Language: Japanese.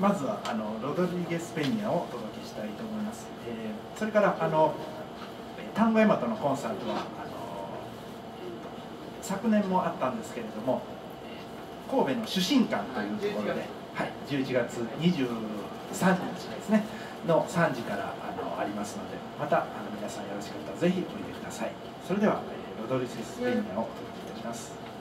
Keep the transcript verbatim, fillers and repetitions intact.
まずはあのロドリゲス・ペニャをお届けしたいと思います。えー、それからあの単語ヤマトのコンサートはあの昨年もあったんですけれども、神戸の主審館というところで、はい、じゅういちがつにじゅうさんにちですねのさんじからあのありますので、またあの皆さんよろしかったらぜひおいでください。それではロドリゲス・ペニャをお届けいたします。